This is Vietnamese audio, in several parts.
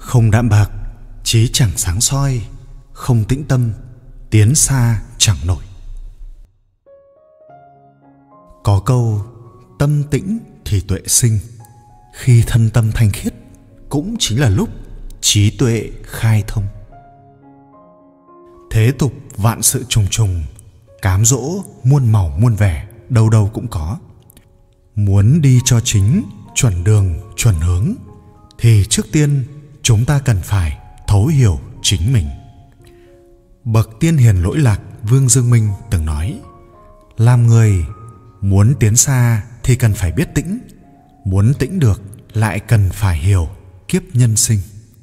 Không đạm bạc, chí chẳng sáng soi, không tĩnh tâm, tiến xa chẳng nổi. Có câu tâm tĩnh thì tuệ sinh, khi thân tâm thanh khiết cũng chính là lúc trí tuệ khai thông. Thế tục vạn sự trùng trùng, cám dỗ muôn màu muôn vẻ, đâu đâu cũng có. Muốn đi cho chính, chuẩn đường, chuẩn hướng, thì trước tiên chúng ta cần phải thấu hiểu chính mình. Bậc tiên hiền lỗi lạc Vương Dương Minh từng nói: làm người muốn tiến xa thì cần phải biết tĩnh, muốn tĩnh được lại cần phải hiểu kiếp nhân sinh.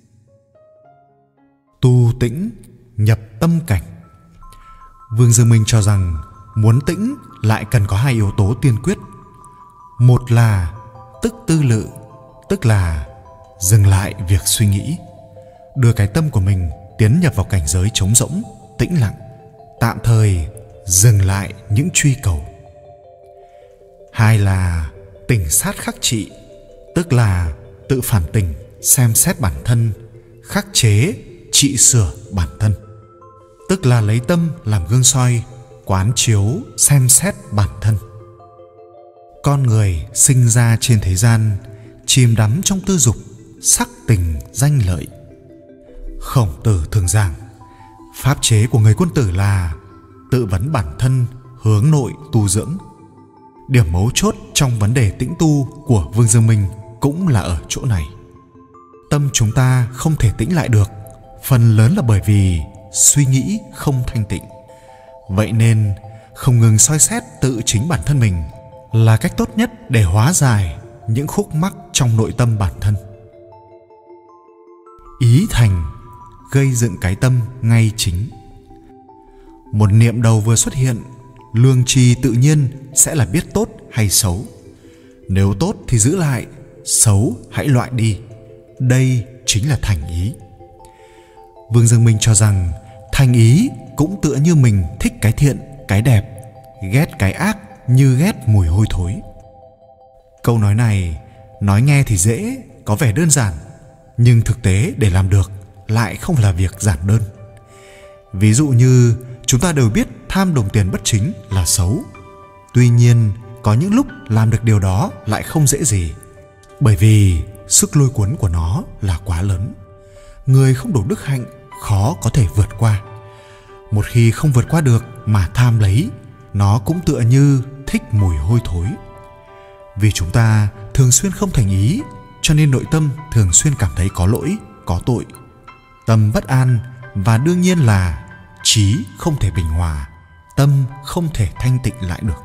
Tu tĩnh nhập tâm cảnh. Vương Dương Minh cho rằng muốn tĩnh lại cần có hai yếu tố tiên quyết. Một là tức tư lự, tức là dừng lại việc suy nghĩ, đưa cái tâm của mình tiến nhập vào cảnh giới trống rỗng, tĩnh lặng, tạm thời dừng lại những truy cầu. Hai là tỉnh sát khắc trị, tức là tự phản tỉnh, xem xét bản thân, khắc chế, trị sửa bản thân, tức là lấy tâm làm gương soi, quán chiếu, xem xét bản thân. Con người sinh ra trên thế gian, chìm đắm trong tư dục, sắc tình, danh lợi. Khổng Tử thường giảng, pháp chế của người quân tử là tự vấn bản thân, hướng nội tu dưỡng. Điểm mấu chốt trong vấn đề tĩnh tu của Vương Dương Minh cũng là ở chỗ này. Tâm chúng ta không thể tĩnh lại được, phần lớn là bởi vì suy nghĩ không thanh tịnh. Vậy nên không ngừng soi xét tự chính bản thân mình là cách tốt nhất để hóa giải những khúc mắc trong nội tâm bản thân. Ý thành gây dựng cái tâm ngay chính. Một niệm đầu vừa xuất hiện, lương tri tự nhiên sẽ là biết tốt hay xấu. Nếu tốt thì giữ lại, xấu hãy loại đi. Đây chính là thành ý. Vương Dương Minh cho rằng thành ý cũng tựa như mình thích cái thiện, cái đẹp, ghét cái ác như ghét mùi hôi thối. Câu nói này nói nghe thì dễ, có vẻ đơn giản, nhưng thực tế để làm được lại không là việc giản đơn. Ví dụ như chúng ta đều biết tham đồng tiền bất chính là xấu. Tuy nhiên có những lúc làm được điều đó lại không dễ gì, bởi vì sức lôi cuốn của nó là quá lớn. Người không đủ đức hạnh khó có thể vượt qua. Một khi không vượt qua được mà tham lấy, nó cũng tựa như thích mùi hôi thối. Vì chúng ta thường xuyên không thành ý, cho nên nội tâm thường xuyên cảm thấy có lỗi, có tội, tâm bất an, và đương nhiên là trí không thể bình hòa, tâm không thể thanh tịnh lại được.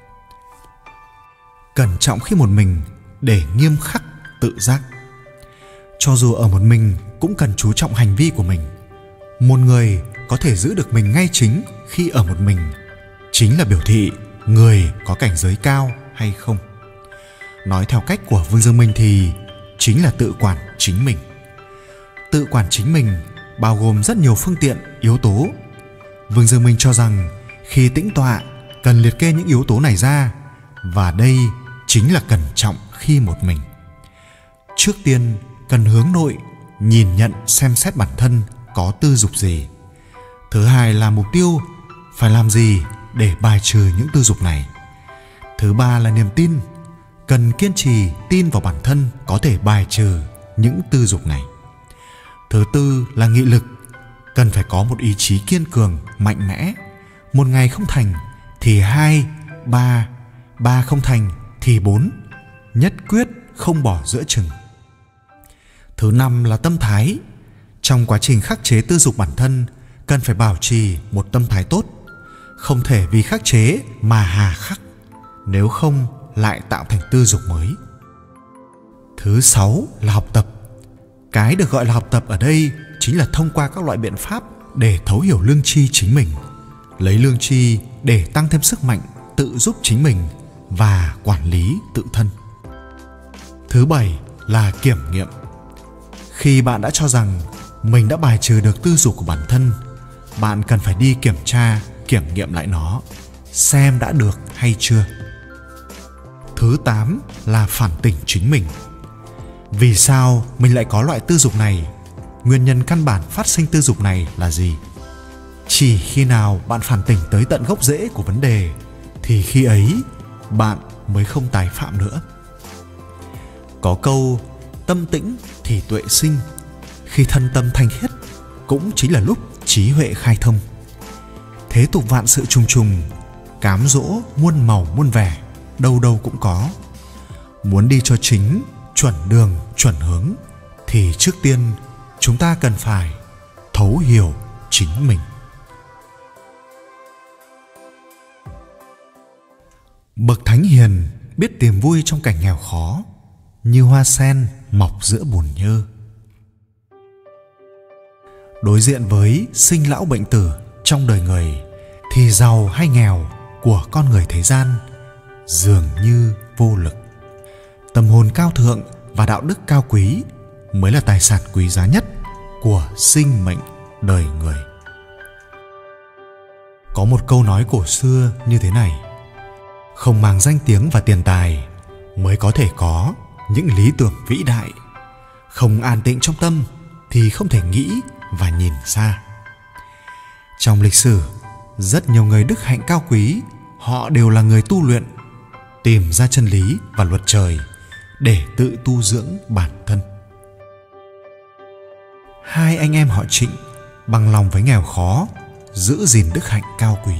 Cẩn trọng khi một mình để nghiêm khắc tự giác. Cho dù ở một mình cũng cần chú trọng hành vi của mình. Một người có thể giữ được mình ngay chính khi ở một mình chính là biểu thị người có cảnh giới cao hay không. Nói theo cách của Vương Dương Minh thì chính là tự quản chính mình. Tự quản chính mình bao gồm rất nhiều phương tiện, yếu tố. Vương Dương Minh cho rằng khi tĩnh tọa cần liệt kê những yếu tố này ra, và đây chính là cẩn trọng khi một mình. Trước tiên cần hướng nội, nhìn nhận xem xét bản thân có tư dục gì. Thứ hai là mục tiêu, phải làm gì để bài trừ những tư dục này. Thứ ba là niềm tin, cần kiên trì tin vào bản thân có thể bài trừ những tư dục này. Thứ tư là nghị lực, cần phải có một ý chí kiên cường, mạnh mẽ. Một ngày không thành thì 2, 3, 3 không thành thì 4, nhất quyết không bỏ giữa chừng. Thứ năm là tâm thái, trong quá trình khắc chế tư dục bản thân cần phải bảo trì một tâm thái tốt, không thể vì khắc chế mà hà khắc, nếu không lại tạo thành tư dục mới. Thứ sáu là học tập. Cái được gọi là học tập ở đây chính là thông qua các loại biện pháp để thấu hiểu lương tri chính mình, lấy lương tri để tăng thêm sức mạnh tự giúp chính mình và quản lý tự thân. Thứ bảy là kiểm nghiệm. Khi bạn đã cho rằng mình đã bài trừ được tư dục của bản thân, bạn cần phải đi kiểm tra, kiểm nghiệm lại nó, xem đã được hay chưa. Thứ 8 là phản tỉnh chính mình. Vì sao mình lại có loại tư dục này? nguyên nhân căn bản phát sinh tư dục này là gì. Chỉ khi nào bạn phản tỉnh tới tận gốc rễ của vấn đề thì khi ấy bạn mới không tái phạm nữa. Có câu tâm tĩnh thì tuệ sinh, khi thân tâm thanh khiết cũng chính là lúc trí huệ khai thông. Thế tục vạn sự trùng trùng, cám dỗ muôn màu muôn vẻ, đâu đâu cũng có. Muốn đi cho chính, chuẩn đường, chuẩn hướng thì trước tiên chúng ta cần phải thấu hiểu chính mình. Bậc thánh hiền biết tìm vui trong cảnh nghèo khó, như hoa sen mọc giữa bùn nhơ. Đối diện với sinh lão bệnh tử trong đời người thì giàu hay nghèo của con người thế gian dường như vô lực. Tâm hồn cao thượng và đạo đức cao quý mới là tài sản quý giá nhất của sinh mệnh đời người. Có một câu nói cổ xưa như thế này: không màng danh tiếng và tiền tài mới có thể có những lý tưởng vĩ đại. Không an tĩnh trong tâm thì không thể nghĩ và nhìn xa. Trong lịch sử, rất nhiều người đức hạnh cao quý, họ đều là người tu luyện, tìm ra chân lý và luật trời để tự tu dưỡng bản thân. Hai anh em họ Trịnh bằng lòng với nghèo khó, giữ gìn đức hạnh cao quý.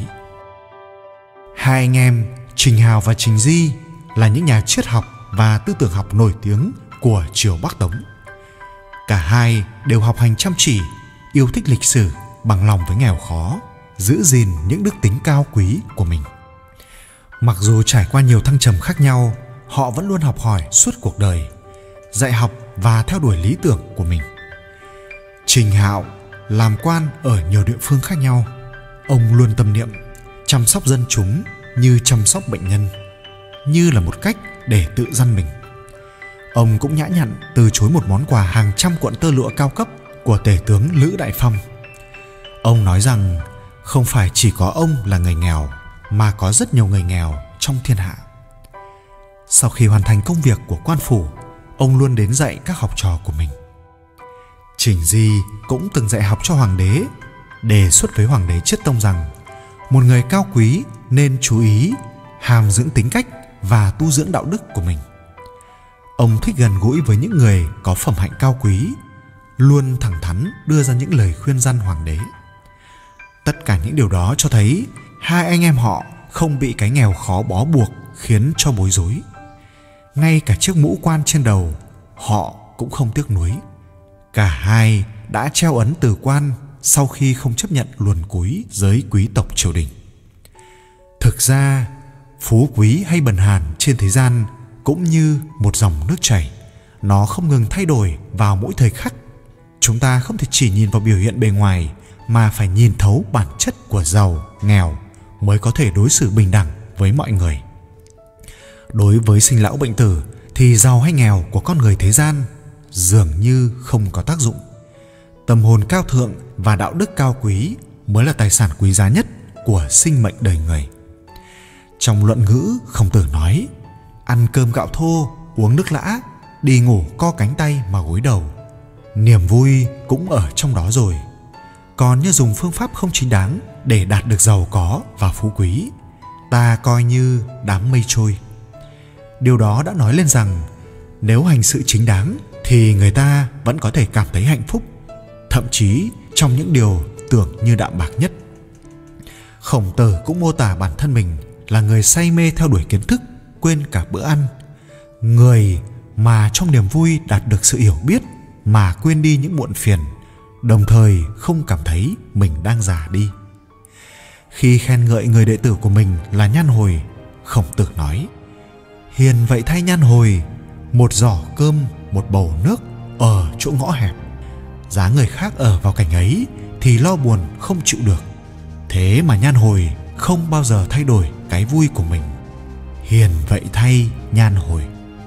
Hai anh em Trình Hào và Trình Di là những nhà triết học và tư tưởng học nổi tiếng của triều Bắc Tống. Cả hai đều học hành chăm chỉ, yêu thích lịch sử, bằng lòng với nghèo khó, giữ gìn những đức tính cao quý của mình. Mặc dù trải qua nhiều thăng trầm khác nhau, họ vẫn luôn học hỏi suốt cuộc đời, dạy học và theo đuổi lý tưởng của mình. Trình Hạo làm quan ở nhiều địa phương khác nhau. Ông luôn tâm niệm chăm sóc dân chúng như chăm sóc bệnh nhân, như là một cách để tự dăn mình. Ông cũng nhã nhặn từ chối một món quà hàng trăm cuộn tơ lụa cao cấp của tể tướng Lữ Đại Phong. Ông nói rằng không phải chỉ có ông là người nghèo, mà có rất nhiều người nghèo trong thiên hạ. Sau khi hoàn thành công việc của quan phủ, ông luôn đến dạy các học trò của mình. Trình Di cũng từng dạy học cho hoàng đế, đề xuất với hoàng đế Chiết Tông rằng một người cao quý nên chú ý hàm dưỡng tính cách và tu dưỡng đạo đức của mình. Ông thích gần gũi với những người có phẩm hạnh cao quý, luôn thẳng thắn đưa ra những lời khuyên răn hoàng đế. Tất cả những điều đó cho thấy hai anh em họ không bị cái nghèo khó bó buộc khiến cho bối rối. Ngay cả chiếc mũ quan trên đầu họ cũng không tiếc nuối. Cả hai đã treo ấn từ quan sau khi không chấp nhận luồn cúi giới quý tộc triều đình. Thực ra, phú quý hay bần hàn trên thế gian cũng như một dòng nước chảy, nó không ngừng thay đổi vào mỗi thời khắc. Chúng ta không thể chỉ nhìn vào biểu hiện bề ngoài, mà phải nhìn thấu bản chất của giàu, nghèo mới có thể đối xử bình đẳng với mọi người. Đối với sinh lão bệnh tử thì giàu hay nghèo của con người thế gian dường như không có tác dụng. Tâm hồn cao thượng và đạo đức cao quý mới là tài sản quý giá nhất của sinh mệnh đời người. Trong luận ngữ, Khổng Tử nói: ăn cơm gạo thô, uống nước lã, đi ngủ co cánh tay mà gối đầu. Niềm vui cũng ở trong đó rồi. Còn như dùng phương pháp không chính đáng để đạt được giàu có và phú quý, ta coi như đám mây trôi. Điều đó đã nói lên rằng nếu hành sự chính đáng thì người ta vẫn có thể cảm thấy hạnh phúc, thậm chí trong những điều tưởng như đạm bạc nhất. Khổng Tử cũng mô tả bản thân mình là người say mê theo đuổi kiến thức, quên cả bữa ăn. Người mà trong niềm vui đạt được sự hiểu biết mà quên đi những muộn phiền, đồng thời không cảm thấy mình đang già đi. Khi khen ngợi người đệ tử của mình là Nhan Hồi, Khổng Tử nói: hiền vậy thay Nhan Hồi, một giỏ cơm, một bầu nước ở chỗ ngõ hẹp. Giá người khác ở vào cảnh ấy thì lo buồn không chịu được. Thế mà Nhan Hồi không bao giờ thay đổi cái vui của mình. Hiền vậy thay Nhan Hồi.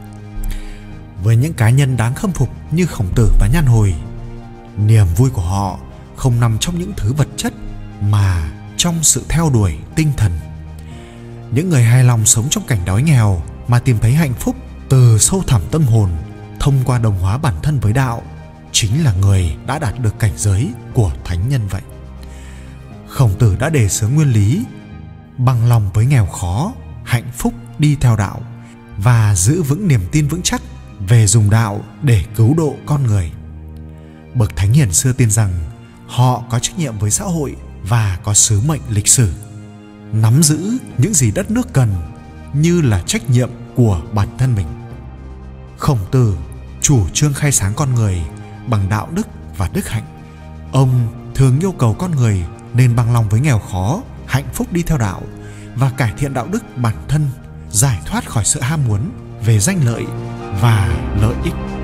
Với những cá nhân đáng khâm phục như Khổng Tử và Nhan Hồi, niềm vui của họ không nằm trong những thứ vật chất mà trong sự theo đuổi tinh thần. Những người hài lòng sống trong cảnh đói nghèo mà tìm thấy hạnh phúc từ sâu thẳm tâm hồn thông qua đồng hóa bản thân với đạo chính là người đã đạt được cảnh giới của thánh nhân vậy. Khổng Tử đã đề xướng nguyên lý bằng lòng với nghèo khó, hạnh phúc đi theo đạo và giữ vững niềm tin vững chắc về dùng đạo để cứu độ con người. Bậc thánh hiền xưa tin rằng họ có trách nhiệm với xã hội và có sứ mệnh lịch sử, nắm giữ những gì đất nước cần như là trách nhiệm của bản thân mình. Khổng Tử chủ trương khai sáng con người bằng đạo đức và đức hạnh. Ông thường yêu cầu con người nên bằng lòng với nghèo khó, hạnh phúc đi theo đạo và cải thiện đạo đức bản thân, giải thoát khỏi sự ham muốn về danh lợi và lợi ích.